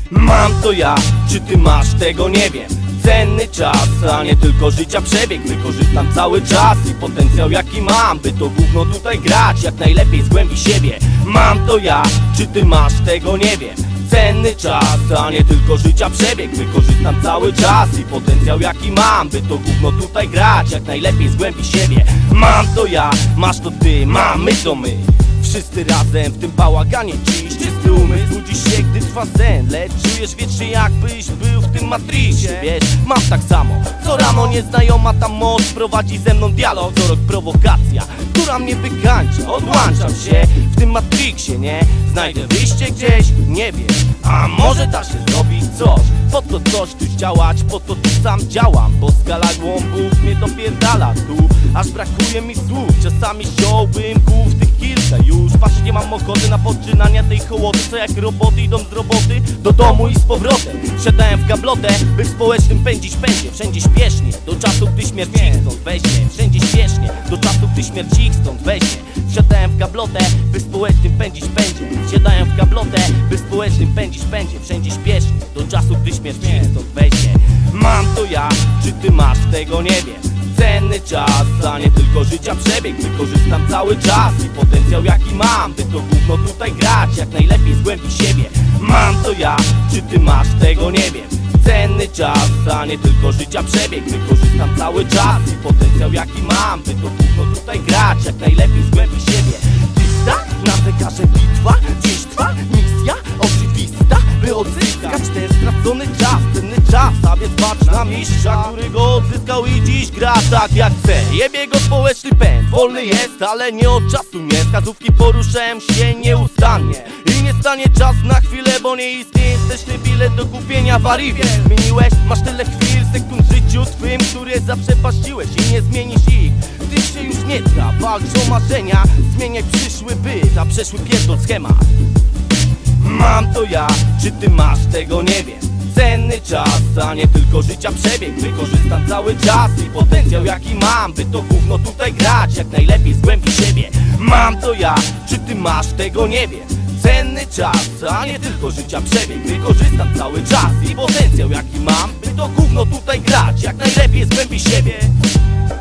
Mam to ja, czy ty masz, tego nie wiem. Cenny czas, a nie tylko życia przebieg. Wykorzystam cały czas i potencjał jaki mam, by to gówno tutaj grać jak najlepiej z głębi siebie. Mam to ja, czy ty masz, tego nie wiem. Cenny czas, a nie tylko życia przebieg. Wykorzystam cały czas i potencjał jaki mam, by to gówno tutaj grać jak najlepiej z głębi siebie. Mam to ja, masz to ty, mamy to my. Wszyscy razem w tym bałaganie dziś. Czysty umysł budzi się, gdy trwa sen. Lecz czujesz wiecznie, jakbyś był w tym Matrixie. Wiesz, mam tak samo, co rano nieznajoma ta moc prowadzi ze mną dialog. Co rok prowokacja, która mnie wykańcza. Odłączam się w tym Matrixie, nie? Znajdę wyjście gdzieś, nie wiem. A może da się zrobić coś, po to coś tu działać, po to tu sam działam. Bo skala głąbów mnie dopierdala tu, aż brakuje mi słów. Czasami ściąłbym głów tych kilka już. Patrzę, nie mam ochoty na podczynania tej hołody, co jak roboty idą z roboty do domu i z powrotem. Wsiadałem w gablotę, by w społecznym pędzić pędzie. Wszędzie śpiesznie, do czasu gdy śmierć ich stąd weźmie. Wszędzie śpiesznie, do czasu gdy śmierć ich stąd weźmie. Wsiadałem w gablotę, by w społecznym pędzić pędzie. Wsiadałem w gablotę, by w społecznym pędzić pędzie. Wszędzie śpiesznie, do czasu gdy śmierć ich stąd weźmie. Mam to ja, czy ty masz, tego nie wiem. Cenny czas, a nie tylko życia przebieg. Wykorzystam cały czas i potencjał jaki mam, by to gówno tutaj grać jak najlepiej z głębi siebie. Mam to ja, czy ty masz, tego nie wiem. Cenny czas, a nie tylko życia przebieg. Wykorzystam cały czas i potencjał jaki mam, by to gówno tutaj grać jak najlepiej z głębi siebie. Lista, na zegarze bitwa, dziś trwa misja oczywista, by odzyskać ten stracony czas. Cenny czas, a więc patrz na mistrza, który go odzyskał i dziś gra tak jak chce. Jebie go społeczny pęd, wolny jest, ale nie od czasu nie. Wskazówki poruszałem się nieustannie i nie stanie czas na chwilę, bo nie istnieje steczny bilet do kupienia w Arrivie. Zmieniłeś, masz tyle chwil, sekund w życiu twym, które zaprzepaściłeś i nie zmienisz ich. Tych się już nie da, walcz o marzenia, zmieniaj przyszły byt, a przeszły pierdol schemat. Mam to ja, czy ty masz, tego nie wiem. Cenny czas, a nie tylko życia przebieg. Wykorzystam cały czas i potencjał jaki mam, by to gówno tutaj grać jak najlepiej z głębi siebie. Mam to ja, czy ty masz, tego nie wiem. Cenny czas, a nie tylko życia przebieg. Wykorzystam cały czas i potencjał jaki mam, by to gówno tutaj grać jak najlepiej z głębi siebie.